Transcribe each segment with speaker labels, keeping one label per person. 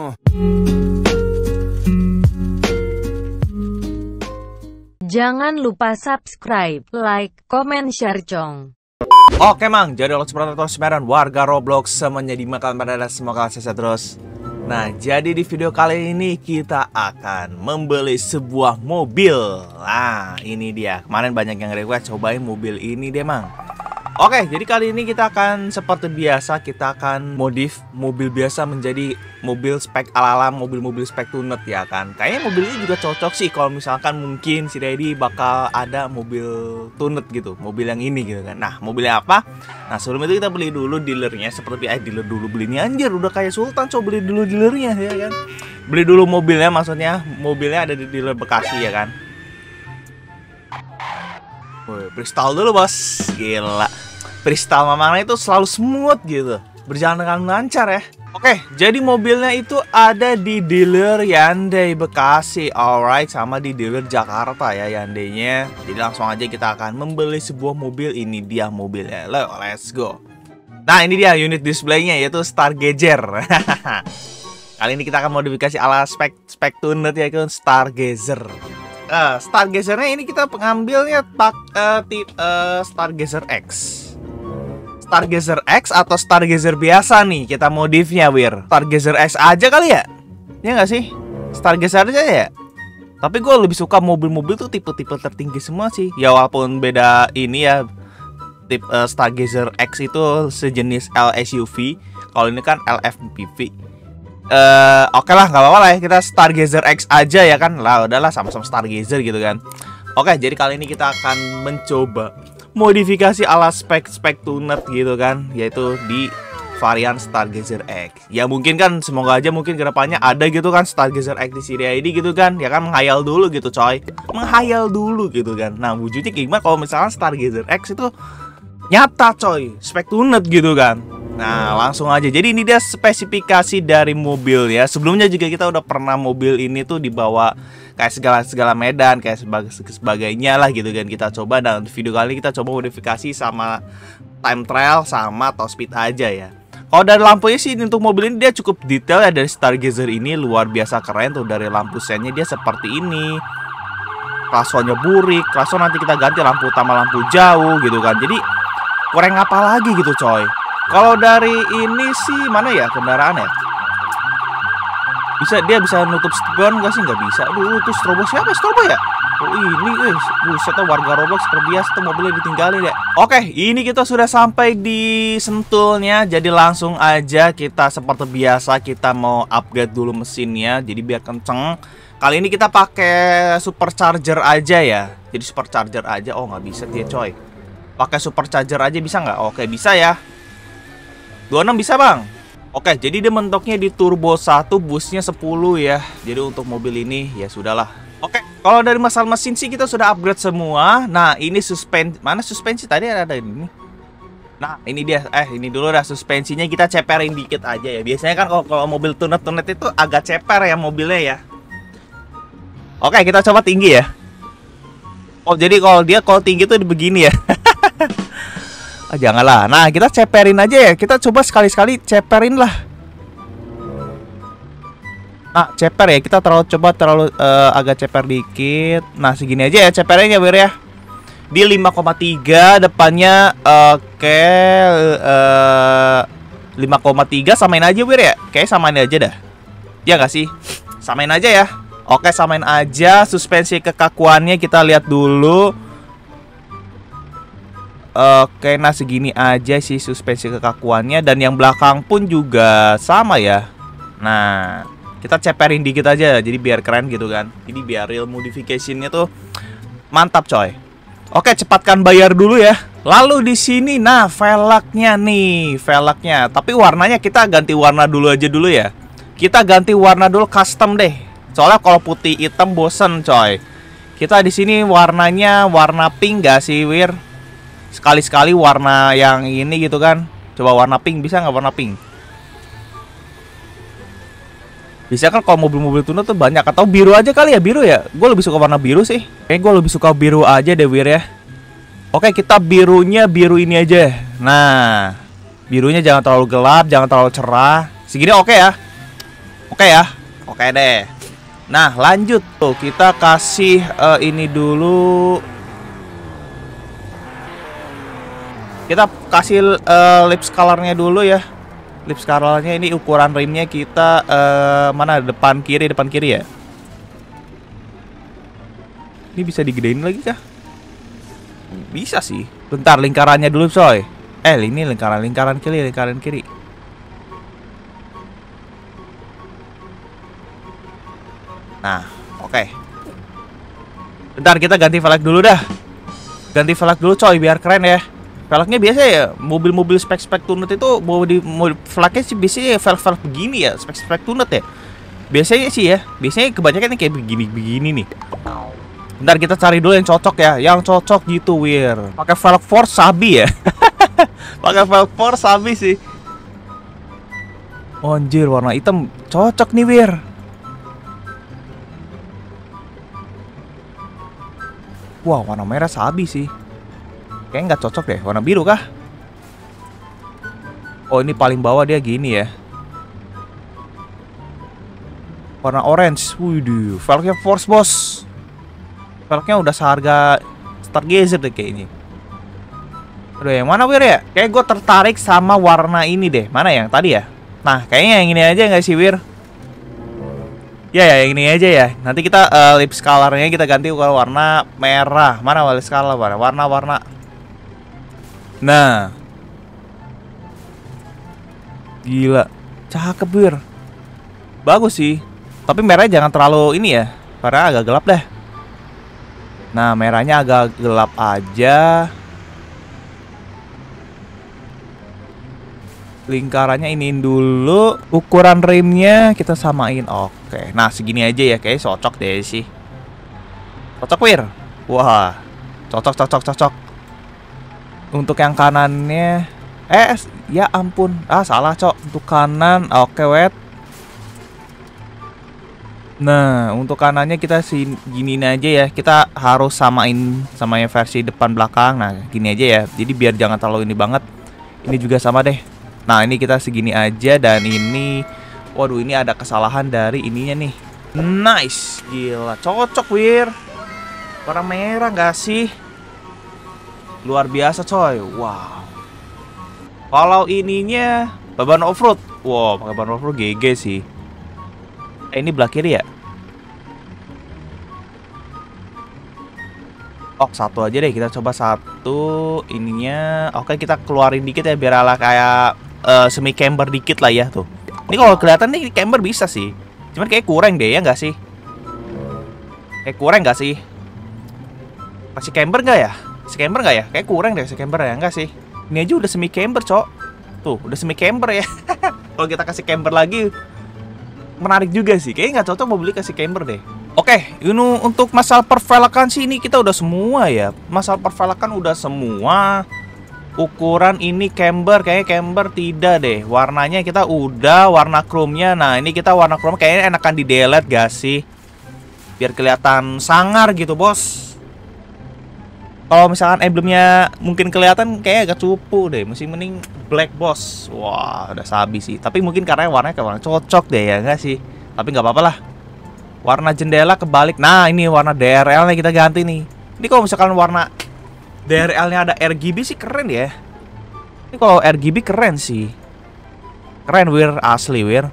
Speaker 1: Jangan lupa subscribe, like, comment, share, cong.
Speaker 2: Oke mang, jadi lo seperti warga Roblox semuanya dimakan pada semoga sehat terus. Nah, jadi di video kali ini kita akan membeli sebuah mobil. Nah, ini dia. Kemarin banyak yang request cobain mobil ini deh mang. Oke, jadi kali ini kita akan seperti biasa, kita akan modif mobil biasa menjadi mobil spek ala-ala mobil-mobil spek tunet ya kan. Kayaknya mobil ini juga cocok sih kalau misalkan mungkin si Daddy bakal ada mobil tunet gitu, mobil yang ini gitu kan. Nah, mobilnya apa? Nah, sebelum itu kita beli dulu dealernya, seperti dealer dulu belinya anjir, udah kayak Sultan, coba beli dulu dealernya ya kan. Beli dulu mobilnya, maksudnya mobilnya ada di dealer Bekasi ya kan. Woi, freestyle dulu bos, gila. Freestyle mamangnya itu selalu smooth gitu, berjalan dengan lancar ya. Oke, jadi mobilnya itu ada di dealer Hyundai Bekasi, alright, sama di dealer Jakarta ya Hyundai-nya. Jadi langsung aja kita akan membeli sebuah mobil, ini dia mobilnya, let's go. Nah ini dia unit displaynya yaitu Stargazer. Kali ini kita akan modifikasi ala spek tunet yaitu Stargazer. Stargazernya ini kita pengambilnya Stargazer X. Stargazer X atau Stargazer biasa nih kita modifnya wir. Stargazer X aja kali ya? Ya nggak sih? Stargazer aja ya? Tapi gue lebih suka mobil-mobil tuh tipe-tipe tertinggi semua sih. Ya walaupun beda ini ya. Tipe Stargazer X itu sejenis LSUV. Kalau ini kan LFPV. Oke lah, nggak apa-apa lah ya, kita Stargazer X aja ya kan. Lah udahlah sama-sama Stargazer gitu kan. Oke, jadi kali ini kita akan mencoba modifikasi ala spek tunet gitu kan, yaitu di varian Stargazer X. Ya mungkin kan, semoga aja mungkin kedepannya ada gitu kan Stargazer X di Siri ID gitu kan. Ya kan, menghayal dulu gitu coy, menghayal dulu gitu kan. Nah wujudnya gimana kalau misalkan Stargazer X itu nyata coy, spek tunet gitu kan. Nah langsung aja, jadi ini dia spesifikasi dari mobil ya. Sebelumnya juga kita udah pernah mobil ini tuh dibawa kayak segala medan kayak sebagainya lah gitu kan. Kita coba, dan video kali kita coba modifikasi sama time trial sama top speed aja ya. Kalau dari lampunya sih untuk mobil ini dia cukup detail ya, dari Stargazer ini luar biasa keren tuh. Dari lampu sennya dia seperti ini, klasonya burik, klason nanti kita ganti lampu utama lampu jauh gitu kan. Jadi kurang apa lagi gitu coy. Kalau dari ini sih mana ya kendaraan ya? Dia bisa nutup spion nggak sih? Nggak bisa. Aduh, itu strobo siapa? Strobo ya? Oh ini, buset tuh warga Roblox seperti biasa tuh mobilnya ditinggalin ya. Oke, ini kita sudah sampai di Sentulnya. Jadi langsung aja kita seperti biasa kita mau upgrade dulu mesinnya. Jadi biar kenceng. Kali ini kita pakai supercharger aja ya. Jadi supercharger aja. Oh nggak bisa dia coy. Pakai supercharger aja bisa nggak? Oke bisa ya. 26 bisa bang. Oke, jadi dia mentoknya di turbo 1, busnya 10 ya. Jadi untuk mobil ini ya sudahlah. Oke, kalau dari masalah mesin sih kita sudah upgrade semua. Nah ini mana suspensi tadi ada ini. Nah ini dia, ini dulu dah suspensinya kita ceperin dikit aja ya. Biasanya kan kalau mobil tunet itu agak ceper ya mobilnya ya. Oke, kita coba tinggi ya. Oh jadi kalau tinggi tuh begini ya. Janganlah. Nah kita ceperin aja ya. Kita coba sekali-sekali ceperin lah. Nah ceper ya. Kita terlalu agak ceper dikit. Nah segini aja ya ceperinnya wir ya. Di 5,3 depannya. Oke 5,3 samain aja wir ya. Kayak samain aja dah. Ya gak sih? Samain aja ya. Oke samain aja. Suspensi kekakuannya kita lihat dulu. Oke, nah segini aja sih suspensi kekakuannya. Dan yang belakang pun juga sama ya. Nah, kita ceperin dikit aja. Jadi biar keren gitu kan. Jadi biar real modification-nya tuh mantap coy. Oke, cepatkan bayar dulu ya. Lalu di sini, nah velgnya nih, velgnya. Tapi warnanya kita ganti warna dulu aja dulu ya. Kita ganti warna dulu custom deh. Soalnya kalau putih hitam bosen coy. Kita di sini warnanya warna pink gak sih wir? Sekali-sekali warna yang ini gitu kan. Coba warna pink, bisa nggak warna pink? Bisa kan kalau mobil-mobil tuner tuh banyak. Atau biru aja kali ya, biru ya. Gue lebih suka warna biru sih. Kayaknya gue lebih suka biru aja deh wir ya. Oke, kita birunya biru ini aja. Nah, birunya jangan terlalu gelap, jangan terlalu cerah. Segini oke ya. Oke ya. Oke deh. Nah, lanjut tuh, kita kasih ini dulu. Kita kasih lip colornya dulu ya. Lip colornya ini ukuran rimnya kita mana, depan kiri ya. Ini bisa digedein lagi kah? Bisa sih. Bentar, lingkarannya dulu coy. Ini lingkaran kiri. Nah, oke. Bentar, kita ganti velg dulu dah. Ganti velg dulu coy, biar keren ya. Velgnya biasa ya, mobil-mobil spek-spek tunet itu velgnya sih biasanya velg begini ya, spek-spek tunet ya. Biasanya sih ya, biasanya kebanyakan kayak begini nih. Bentar, kita cari dulu yang cocok ya, yang cocok gitu Wir. Pakai velg force sabi ya. Pakai velg force sabi sih. Oh, anjir, warna hitam cocok nih Wir. Wah, warna merah sabi sih. Kayaknya nggak cocok deh. Warna biru kah? Oh, ini paling bawah dia gini ya. Warna orange. Widih, velgnya force bos. Velgnya udah seharga Stargazer deh kayaknya. Aduh, yang mana Wir ya? Kayak gue tertarik sama warna ini deh. Mana yang tadi ya? Nah, kayaknya yang ini aja nggak sih Wir? Ya, yang ini aja ya. Nanti kita lip colornya kita ganti ke warna merah. Mana lip color? Warna. Nah, gila, cakep Wir. Bagus sih. Tapi merahnya jangan terlalu ini ya, karena agak gelap deh. Nah, merahnya agak gelap aja. Lingkarannya ini dulu. Ukuran rimnya kita samain. Oke. Nah, segini aja ya. Kayaknya cocok deh sih. Cocok Wir. Wah, cocok. Untuk yang kanannya ya ampun. Salah cok. Untuk kanan. Oke, wait. Nah, untuk kanannya kita giniin aja ya. Kita harus samain samanya versi depan belakang. Nah, gini aja ya. Jadi biar jangan terlalu ini banget. Ini juga sama deh. Nah, ini kita segini aja. Dan ini, waduh, ini ada kesalahan dari ininya nih. Nice, gila, cocok Wir. Warna merah gak sih? Luar biasa coy. Wow. Kalau ininya ban off-road. Wow, pakai ban off-road GG sih. Ini belah kiri ya? Oh, satu aja deh, kita coba satu ininya. Oke, kita keluarin dikit ya biar ala kayak semi camber dikit lah ya tuh. Ini kalau kelihatan nih camber bisa sih. Cuman kayak kurang deh ya nggak sih? Kasih camber nggak ya? Si camber nggak ya? Kayak kurang deh si camber ya, nggak sih? Ini aja udah semi camber cok. Tuh udah semi camber ya. Kalau kita kasih camber lagi menarik juga sih. Kayaknya nggak cocok mau beli kasih camber deh. Oke, ini untuk masalah pervelakan sih ini kita udah semua ya. Masalah pervelakan udah semua. Ukuran ini camber, kayaknya camber tidak deh. Warnanya kita udah, warna chrome-nya. Nah, ini kita warna chrome kayaknya enakan di delete gak sih? Biar kelihatan sangar gitu, bos. Kalau misalkan emblemnya mungkin kelihatan kayak agak cupu deh. Mesti mending black, bos. Wah, udah sabi sih. Tapi mungkin karena warnanya kayak warna cocok deh ya, enggak sih? Tapi nggak apa-apa lah. Warna jendela kebalik. Nah, ini warna DRL-nya kita ganti nih. Ini kalau misalkan warna DRL-nya ada RGB sih keren ya. Ini kalau RGB keren sih. Keren Wir, asli Wir.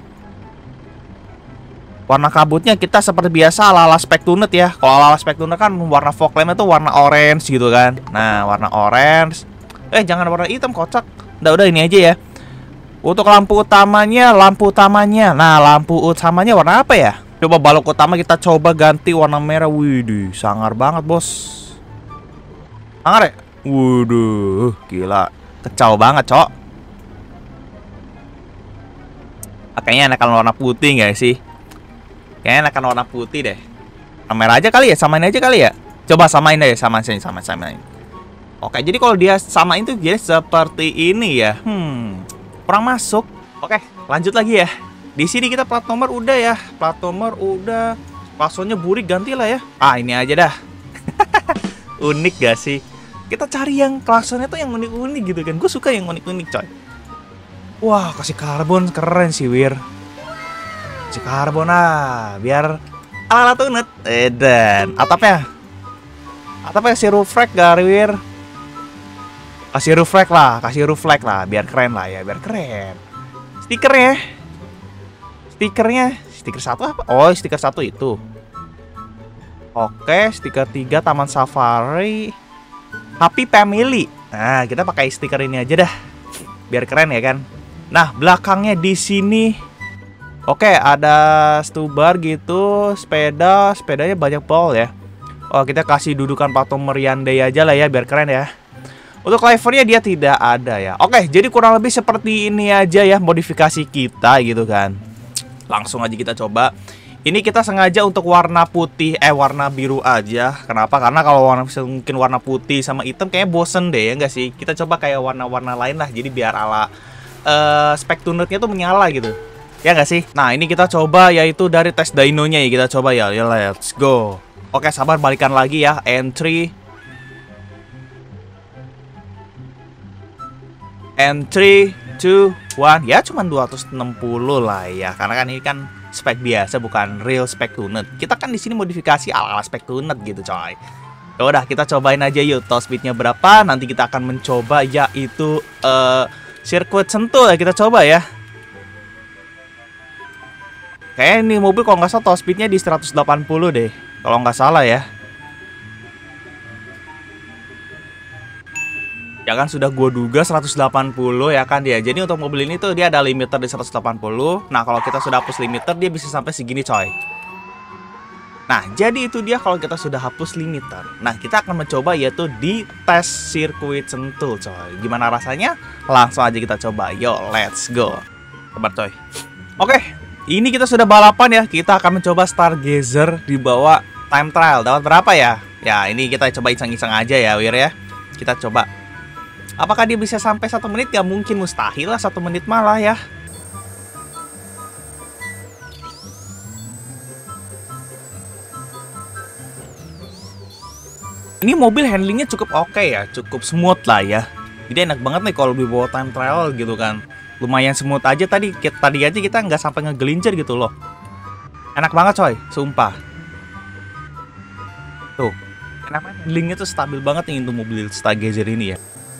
Speaker 2: Warna kabutnya kita seperti biasa ala-ala spek tunet ya. Kalau ala-ala spek tunet kan warna fog lamp itu warna orange gitu kan. Nah, warna orange. Jangan warna hitam kocak. Udah ini aja ya. Untuk lampu utamanya. Nah, lampu utamanya warna apa ya? Coba balok utama kita coba ganti warna merah. Widih, sangar banget bos. Sangar ya? Waduh, gila. Kacau banget cok. Kayaknya enakan warna putih gak sih? Kayaknya enakan warna putih deh. Warna merah aja kali ya, samain aja kali ya. Coba samain deh, samain. Oke, jadi kalau dia samain tuh jadi seperti ini ya. Kurang masuk. Oke, lanjut lagi ya. Di sini kita plat nomor udah ya. Plat nomor udah. Klaksonnya burik gantilah ya. Ini aja dah. Unik gak sih? Kita cari yang klaksonnya tuh yang unik-unik gitu kan. Gue suka yang unik-unik coy. Wah, kasih karbon keren sih Wir. kunci karbon biar ala-ala tunet. Dan atapnya kasih roof rack Garwir. Kasih roof rack lah, biar keren lah ya, biar keren. Stikernya stiker satu apa? Oh, stiker satu itu. Oke, stiker 3 Taman Safari Happy Family. Nah, kita pakai stiker ini aja dah. Biar keren ya kan. Nah, belakangnya di sini oke, ada stubar gitu, sepedanya banyak pol ya. Oh, kita kasih dudukan patung Meriande aja lah ya, biar keren ya. Untuk livernya dia tidak ada ya. Oke, jadi kurang lebih seperti ini aja ya modifikasi kita gitu kan. Langsung aja kita coba. Ini kita sengaja untuk warna putih, warna biru aja. Kenapa? Karena kalau mungkin warna putih sama hitam kayaknya bosen deh ya nggak sih? Kita coba kayak warna-warna lain lah. Jadi biar ala spek tunetnya tuh menyala gitu. Ya nggak sih? Nah ini kita coba yaitu dari tes dynonya ya. Kita coba ya. Ya let's go. Oke sabar, balikan lagi ya. Entry 2, 1. Ya cuman 260 lah ya. Karena kan ini kan spek biasa, bukan real spek tunet. Kita kan di sini modifikasi ala-ala spek tunet gitu coy. Ya udah kita cobain aja yuk top speednya berapa. Nanti kita akan mencoba yaitu sirkuit Sentul ya, kita coba ya. Kayaknya ini mobil kalau nggak salah top speednya di 180 deh, kalau nggak salah ya. Ya kan sudah gue duga 180 ya kan dia. Jadi untuk mobil ini tuh dia ada limiter di 180. Nah kalau kita sudah hapus limiter dia bisa sampai segini coy. Nah jadi itu dia kalau kita sudah hapus limiter. Nah kita akan mencoba yaitu di tes sirkuit Sentul coy. Gimana rasanya? Langsung aja kita coba. Yo let's go. Sabar coy. Oke, ini kita sudah balapan ya. Kita akan mencoba Stargazer di bawah time trial. Dapat berapa ya? Ya ini kita coba iseng-iseng aja ya Wir ya. Kita coba. Apakah dia bisa sampai 1 menit? Gak mungkin, mustahil lah 1 menit malah ya. Ini mobil handlingnya cukup oke ya, cukup smooth lah ya. Jadi enak banget nih kalau dibawa time trial gitu kan. Lumayan smooth aja tadi aja kita nggak sampai ngegelincir gitu loh. Enak banget coy, sumpah. Tuh, kenapa handlingnya tuh stabil banget nih untuk mobil Stargazer ini ya.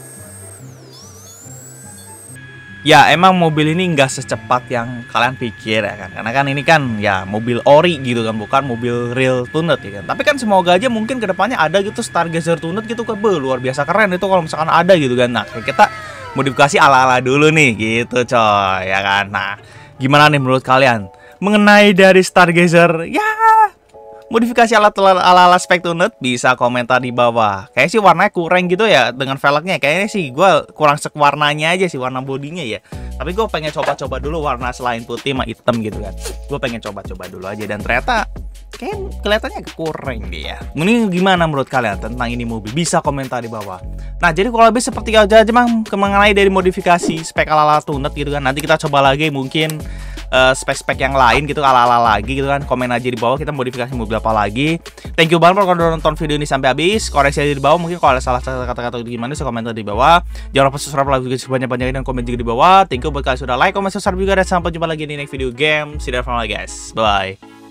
Speaker 2: Ya emang mobil ini nggak secepat yang kalian pikir ya kan. Karena kan ini kan ya mobil ori gitu kan, bukan mobil real tunet ya kan. Tapi kan semoga aja mungkin kedepannya ada gitu Stargazer tunet gitu kan. Luar biasa keren itu kalau misalkan ada gitu kan. Nah kita modifikasi ala-ala dulu nih gitu coy ya kan. Nah gimana nih menurut kalian mengenai dari Stargazer ya modifikasi ala-ala spek tunet? Bisa komentar di bawah. Kayaknya sih warnanya kurang gitu ya dengan velgnya. Kayaknya sih gue kurang sek warnanya aja sih, warna bodinya ya. Tapi gue pengen coba-coba dulu warna selain putih sama hitam gitu kan. Gue pengen coba-coba dulu aja dan ternyata kayak kelihatannya kurang deh ya. Ini gimana menurut kalian tentang ini mobil? Bisa komentar di bawah. Nah jadi kalau lebih seperti aja memang mengenai dari modifikasi spek ala-ala tunet gitu kan. Nanti kita coba lagi mungkin spek-spek yang lain gitu, ala-ala lagi gitu kan. Komen aja di bawah kita modifikasi mobil apa lagi. Thank you banget kalau udah nonton video ini sampai habis. Koreksi aja di bawah, mungkin kalau ada salah kata-kata gimana bisa komentar di bawah. Jangan lupa subscribe, like juga sebanyak-banyaknya dan komen juga di bawah. Thank you buat kalian sudah like, comment, subscribe juga, dan sampai jumpa lagi di next video game. See you later guys. Bye.